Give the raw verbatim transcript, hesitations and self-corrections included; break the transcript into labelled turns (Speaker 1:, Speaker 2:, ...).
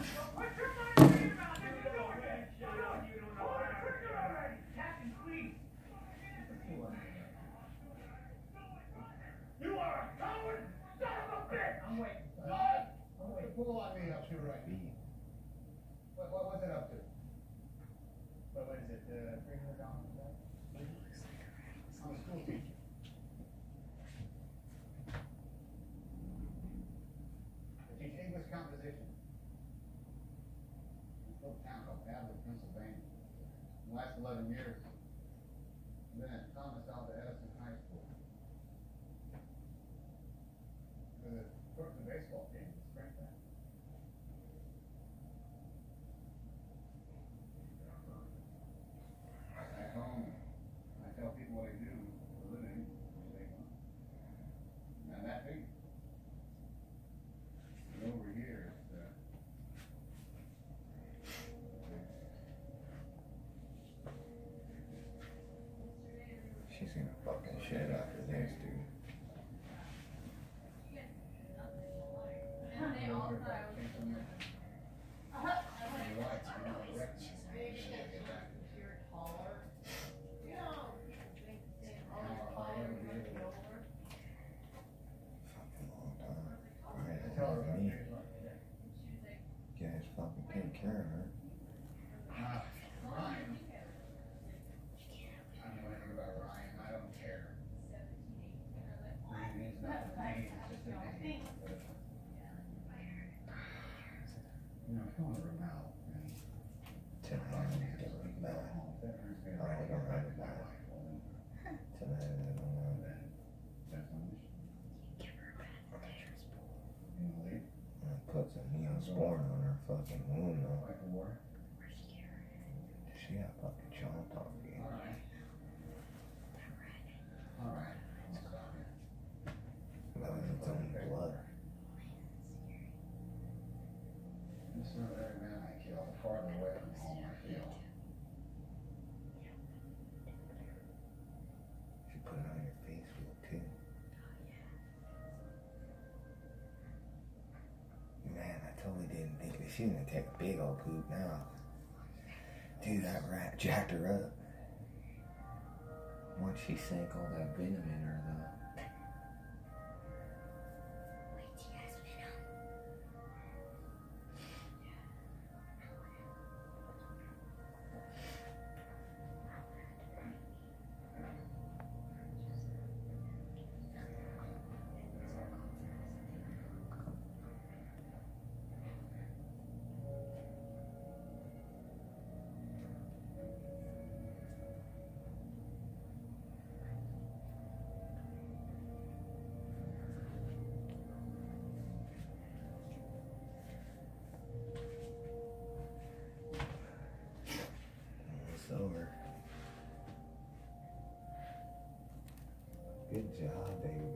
Speaker 1: You are a coward, son of a bitch! I'm waiting. I'm waiting. Pull on me, I'll shoot right. What, what, what's it up to? What, what is it, uh, three hundred dollars? I'm a school teacher. I teach English composition. In a little town called Hadley, Pennsylvania. In the last eleven years, I've been at Thomas Alva Edison High School. For the, for the baseball game, the springtime. At home, I tell people what I do for a living, which they want. Now that big. And over here, it's, uh,
Speaker 2: she's gonna fucking shit after this, dude.
Speaker 1: they all thought I was
Speaker 2: Fucking long time. Right, that's all me. Guys fucking take care of her.
Speaker 1: Ah, Ryan. I don't know anything about Ryan. I don't care. Ryan means nothing to me. It's just a name. You know, come on, Ramal.
Speaker 2: Tonight, I'm gonna get mad. I'm gonna go right back. Tonight, I don't know.
Speaker 1: That's my mission. You know, leave.
Speaker 2: I'm gonna put some Neosporin on her fucking wound, though.
Speaker 1: Like a war.
Speaker 2: She got fucking chomped off again.
Speaker 1: All right. All right. I'll stop here.
Speaker 2: That was its own blood.
Speaker 1: This is every man I kill, the farther away from home I feel.
Speaker 2: She put it on your face real too. Man, I totally didn't think that she was gonna take a big old poop now. Dude, that rat jacked her up. Once she sank all that venom in her, though. It's over. Good job, baby.